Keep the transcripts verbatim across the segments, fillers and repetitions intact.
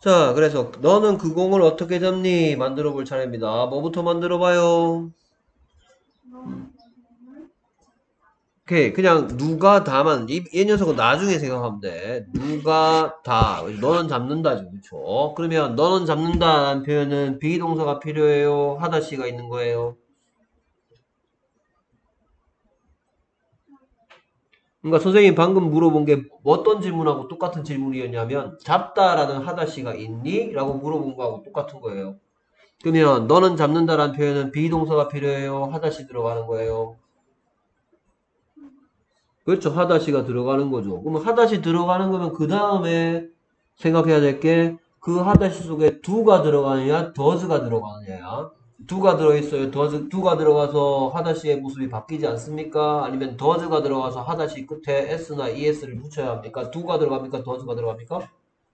자, 그래서 너는 그 공을 어떻게 잡니? 만들어 볼 차례입니다. 뭐부터 만들어 봐요? 오케이. 그냥 누가 다만 이, 이 녀석은 나중에 생각하면 돼. 누가 다. 너는 잡는다지. 그렇죠? 그러면 너는 잡는다라는 표현은 비동사가 필요해요? 하다시가 있는 거예요? 그러니까 선생님이 방금 물어본 게 어떤 질문하고 똑같은 질문이었냐면 잡다라는 하다시가 있니? 라고 물어본 거하고 똑같은 거예요. 그러면 너는 잡는다라는 표현은 비동사가 필요해요? 하다시 들어가는 거예요? 그렇죠. 하다시가 들어가는 거죠. 그러면 하다시 들어가는 거면 그 다음에 생각해야 될 게 그 하다시 속에 do가 들어가느냐, does가 들어가느냐야. do가 들어있어요. does, do가 들어가서 하다시의 모습이 바뀌지 않습니까? 아니면 does가 들어가서 하다시 끝에 s나 es를 붙여야 합니까? do가 들어갑니까? does가 들어갑니까?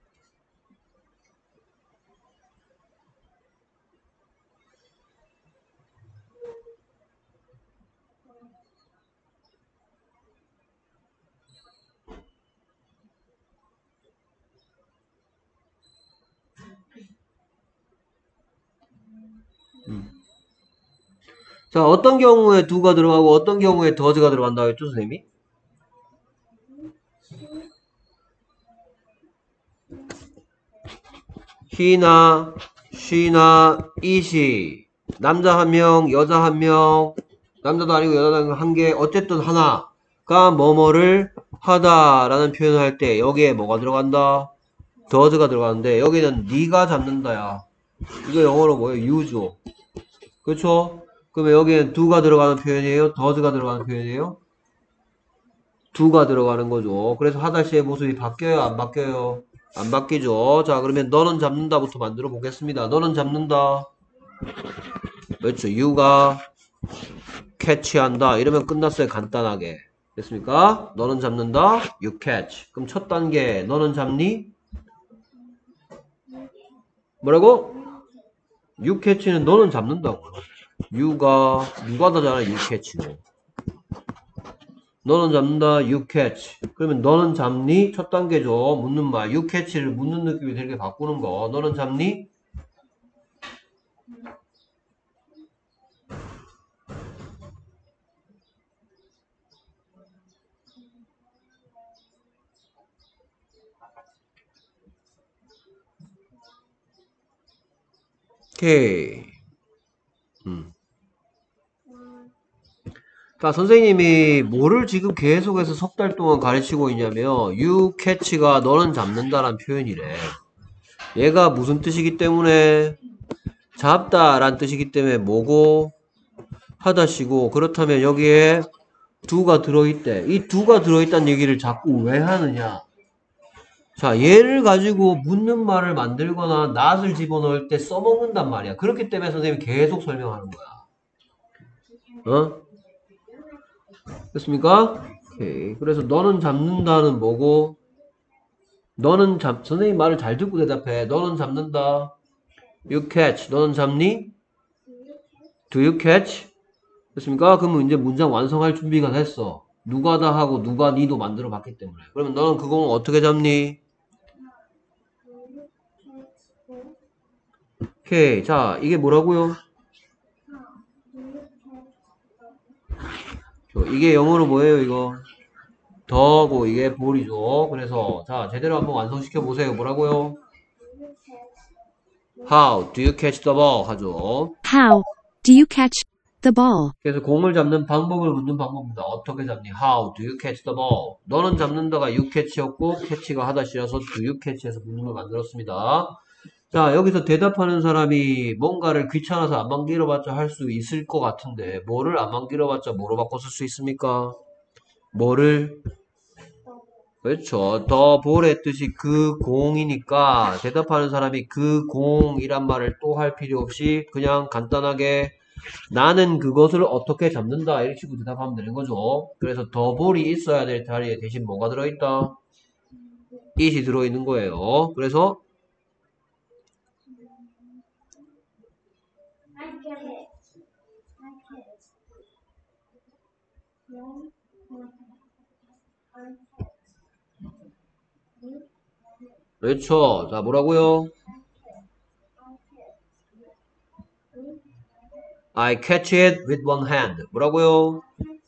음. 자, 어떤 경우에 do가 들어가고 어떤 경우에 does가 들어간다고 했죠, 선생님이? he나 she나 it이 남자 한 명, 여자 한 명, 남자도 아니고 여자도 아니고 한 개, 어쨌든 하나가 뭐뭐를 하다라는 표현을 할 때 여기에 뭐가 들어간다? does가 들어가는데 여기는 네가 잡는다야. 이거 영어로 뭐예요? you죠. 그렇죠? 그러면 여기엔 do가 들어가는 표현이에요? does가 들어가는 표현이에요? do가 들어가는 거죠. 그래서 하다시의 모습이 바뀌어요? 안 바뀌어요? 안 바뀌죠. 자, 그러면 너는 잡는다부터 만들어 보겠습니다. 너는 잡는다. 그렇죠. you가 캐치한다. 이러면 끝났어요. 간단하게. 됐습니까? 너는 잡는다. you catch. 그럼 첫 단계. 너는 잡니? 뭐라고? you catch는 너는 잡는다고. you가 누가다잖아. you catch는. 너는 잡는다. you catch. 그러면 너는 잡니? 첫 단계죠. 묻는 말. you catch를 묻는 느낌이 되게 바꾸는 거. 너는 잡니? 오케이. 음. 자, 선생님이 뭐를 지금 계속해서 석 달 동안 가르치고 있냐면 you catch가 너는 잡는다라는 표현이래. 얘가 무슨 뜻이기 때문에 잡다란 뜻이기 때문에 뭐고 하다시고 그렇다면 여기에 do가 들어있대. 이 do가 들어있다는 얘기를 자꾸 왜 하느냐. 자, 얘를 가지고 묻는 말을 만들거나 not을 집어넣을 때 써먹는단 말이야. 그렇기 때문에 선생님이 계속 설명하는 거야. 어? 됐습니까? 오케이. 그래서 너는 잡는다는 뭐고 너는 잡 선생님 말을 잘 듣고 대답해. 너는 잡는다. You catch. 너는 잡니? Do you catch? 됐습니까? 그러면 이제 문장 완성할 준비가 됐어. 누가 다 하고 누가 니도 만들어 봤기 때문에. 그러면 너는 그 공을 어떻게 잡니? 오케이. 자, 이게 뭐라고요? 저, 이게 영어로 뭐예요, 이거? 더고 이게 볼이죠. 그래서 자, 제대로 한번 완성시켜 보세요. 뭐라고요? How do you catch the ball? 하죠. How do you catch the ball? 그래서 공을 잡는 방법을 묻는 방법입니다. 어떻게 잡니? How do you catch the ball? 너는 잡는다가 you catch였고 catch가 하다시라서 do you catch에서 묻는 걸 만들었습니다. 자, 여기서 대답하는 사람이 뭔가를 귀찮아서 안만 길어봤자 할 수 있을 것 같은데 뭐를 안만 길어봤자 뭐로 바꿔 쓸 수 있습니까? 뭐를? 그렇죠. 더 볼의 뜻이 그 공이니까 대답하는 사람이 그 공이란 말을 또 할 필요 없이 그냥 간단하게 나는 그것을 어떻게 잡는다 이렇게 식으로 대답하면 되는 거죠. 그래서 더 볼이 있어야 될 자리에 대신 뭐가 들어있다? it이 들어있는 거예요. 그래서 그렇죠. 자, 뭐라고요? I catch it with one hand. 뭐라고요?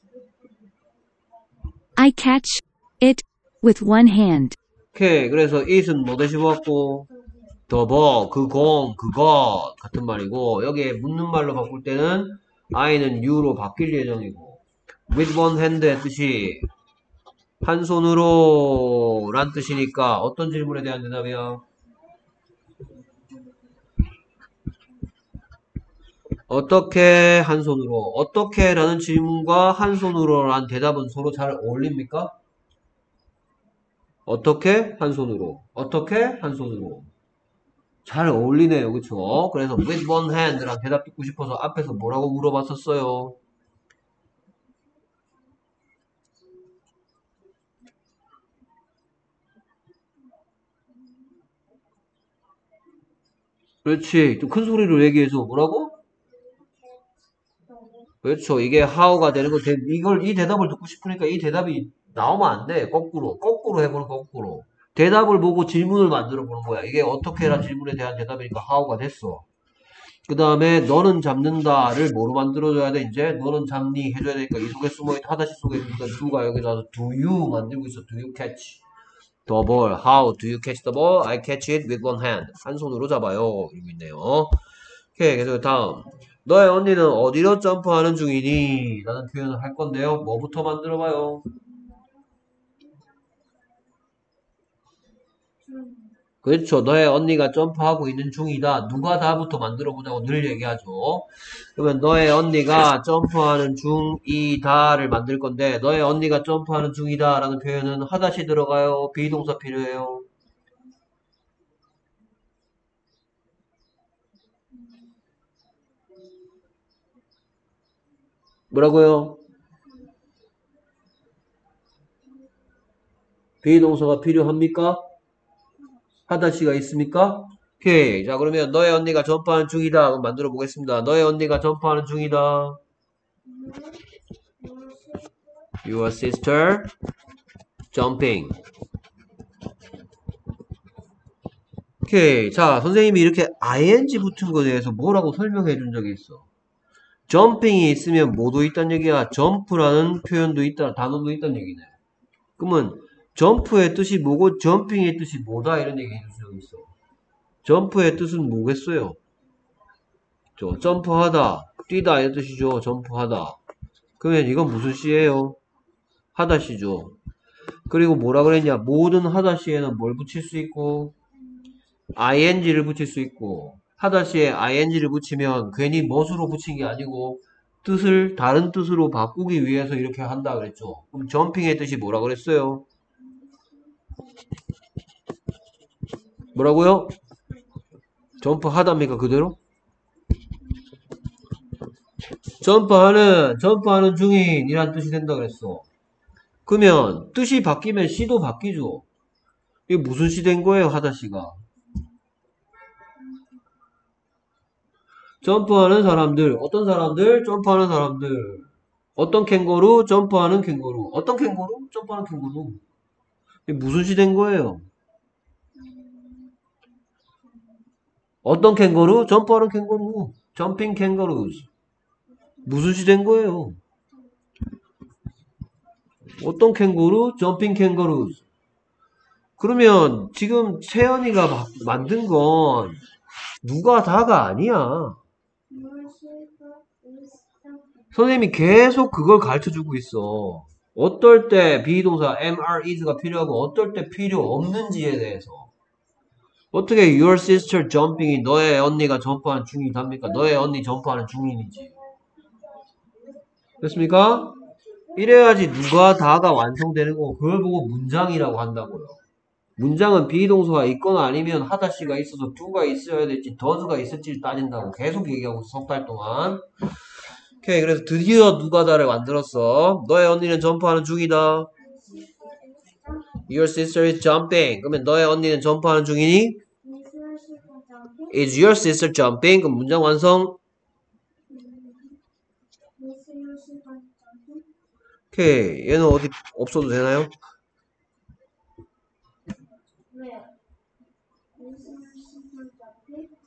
I catch it with one hand. 오케이. 그래서 it은 뭐 대신 왔고, the ball, 그 공, 그것 같은 말이고, 여기에 묻는 말로 바꿀 때는 I는 U로 바뀔 예정이고, with one hand의 뜻이 한 손으로 란 뜻이니까 어떤 질문에 대한 대답이야? 어떻게 한 손으로? 어떻게 라는 질문과 한 손으로 란 대답은 서로 잘 어울립니까? 어떻게 한 손으로? 어떻게 한 손으로? 잘 어울리네요. 그쵸? 그래서 with one hand랑 대답 듣고 싶어서 앞에서 뭐라고 물어봤었어요? 그렇지. 좀 큰 소리로 얘기해줘. 뭐라고? 그렇죠. 이게 how가 되는 거, 대- 이걸, 이 대답을 듣고 싶으니까 이 대답이 나오면 안 돼. 거꾸로. 거꾸로 해보는 거꾸로. 대답을 보고 질문을 만들어 보는 거야. 이게 어떻게란 질문에 대한 대답이니까 how가 됐어. 그 다음에 너는 잡는다를 뭐로 만들어줘야 돼? 이제 너는 잡니 해줘야 되니까 이 속에 숨어있다 하다시 속에 있던 do가 여기 나와서 do you 만들고 있어. do you catch the ball? How do you catch the ball? I catch it with one hand. 한 손으로 잡아요. 이러고 있네요. 오케이. 그래서 다음 너의 언니는 어디로 점프하는 중이니? 라는 표현을 할 건데요. 뭐부터 만들어봐요? 그렇죠. 너의 언니가 점프하고 있는 중이다. 누가 다부터 만들어 보자고 늘 얘기하죠. 그러면 너의 언니가 점프하는 중이다를 만들 건데 너의 언니가 점프하는 중이다 라는 표현은 하다시 들어가요? 비동사 필요해요? 뭐라고요? 비동사가 필요합니까? 하다시가 있습니까? 오케이. 자, 그러면 너의 언니가 점프하는 중이다. 그럼 만들어 보겠습니다. 너의 언니가 점프하는 중이다. Your sister jumping. 오케이. 자, 선생님이 이렇게 ing 붙은 거에 대해서 뭐라고 설명해 준 적이 있어. jumping이 있으면 뭐도 있단 얘기야? 점프라는 표현도 있다, 단어도 있단 얘기네. 그러면 점프의 뜻이 뭐고 jumping의 뜻이 뭐다 이런 얘기 해줄 수 있어. 점프의 뜻은 뭐겠어요? 저 점프하다, 뛰다 이런 뜻이죠. 점프하다. 그러면 이건 무슨 시예요? 하다시죠. 그리고 뭐라 그랬냐? 모든 하다시에는 뭘 붙일 수 있고 ing를 붙일 수 있고 하다시에 ing를 붙이면 괜히 멋으로 붙인 게 아니고 뜻을 다른 뜻으로 바꾸기 위해서 이렇게 한다 그랬죠. 그럼 점핑의 뜻이 뭐라 그랬어요? 뭐라고요? 점프하답니까 그대로? 점프하는 점프하는 중인이란 뜻이 된다 그랬어. 그러면 뜻이 바뀌면 시도 바뀌죠. 이게 무슨 시 된 거예요 하다시가? 점프하는 사람들. 어떤 사람들? 점프하는 사람들. 어떤 캥거루? 점프하는 캥거루. 어떤 캥거루? 점프하는 캥거루. 이게 무슨 시 된 거예요? 어떤 캥거루? 점프하는 캥거루. 점핑 캥거루즈. 무슨 시 된 거예요? 어떤 캥거루? 점핑 캥거루즈. 그러면 지금 채연이가 마- 만든 건 누가 다가 아니야. 선생님이 계속 그걸 가르쳐 주고 있어. 어떨 때 비동사 엠-알 is가 필요하고 어떨 때 필요 없는지에 대해서. 어떻게 your sister jumping이 너의 언니가 점프하는 중이답니까? 너의 언니 점프하는 중인이지. 됐습니까? 이래야지 누가 다가 완성되는 거고 그걸 보고 문장이라고 한다고요. 문장은 비동사가 있거나 아니면 하다시가 있어서 do가 있어야 될지 does가 있을지를 따진다고 계속 얘기하고 있어, 석 달 동안. 오케이, 그래서 드디어 누가다를 만들었어. 너의 언니는 점프하는 중이다. Your sister is jumping. 그러면 너의 언니는 점프하는 중이니? Is your sister jumping? 그럼 문장 완성. 오케이, 얘는 어디 없어도 되나요?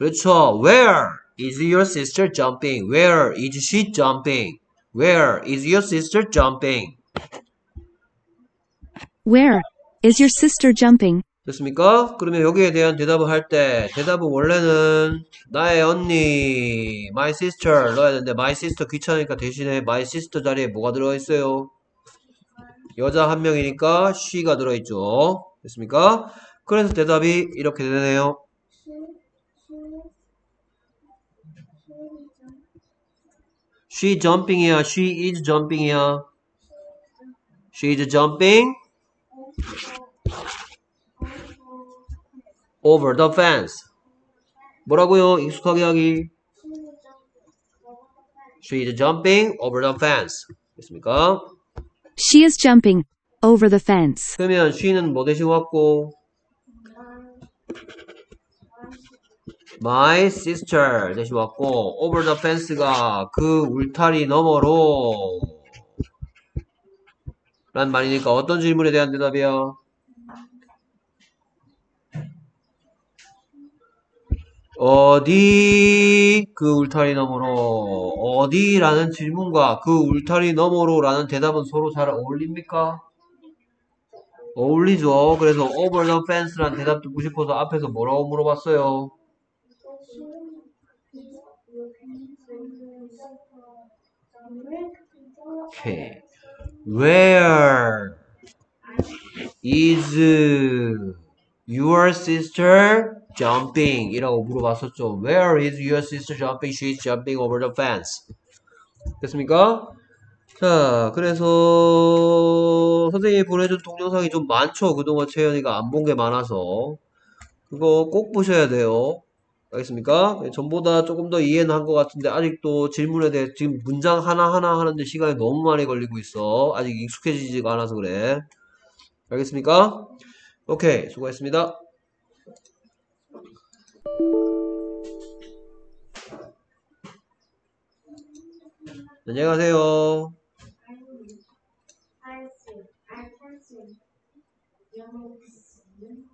그렇죠. Where is your sister jumping? Where is she jumping? Where is your sister jumping? Where is your sister jumping? 됐습니까? 그러면 여기에 대한 대답을 할 때 대답은 원래는 나의 언니 my sister 넣어야 되는데 my sister 귀찮으니까 대신에 my sister 자리에 뭐가 들어있어요? 여자 한 명이니까 she가 들어있죠. 됐습니까? 그래서 대답이 이렇게 되네요. she jumping이야 she is jumping이야 she is jumping over the fence. 뭐라고요? 익숙하게 하기. She is jumping over the fence. 됐습니까? She is jumping over the fence. 그러면 she는 뭐 대신 왔고? My sister 대신 왔고 over the fence가 그 울타리 너머로 란 말이니까 어떤 질문에 대한 대답이야? 어디 그 울타리 너머로 어디라는 질문과 그 울타리 너머로 라는 대답은 서로 잘 어울립니까? 어울리죠. 그래서 over the fence라는 대답 듣고 싶어서 앞에서 뭐라고 물어봤어요? 오케이. Where is your sister jumping? 이라고 물어봤었죠. Where is your sister jumping? She is jumping over the fence. 됐습니까? 자, 그래서 선생님이 보내준 동영상이 좀 많죠. 그동안 채연이가 안 본 게 많아서 그거 꼭 보셔야 돼요. 알겠습니까? 전보다 조금 더 이해는 한 것 같은데 아직도 질문에 대해 지금 문장 하나하나 하는데 시간이 너무 많이 걸리고 있어. 아직 익숙해지지가 않아서 그래. 알겠습니까? 오케이, 수고했습니다. 안녕히 가세요. I see. I can see.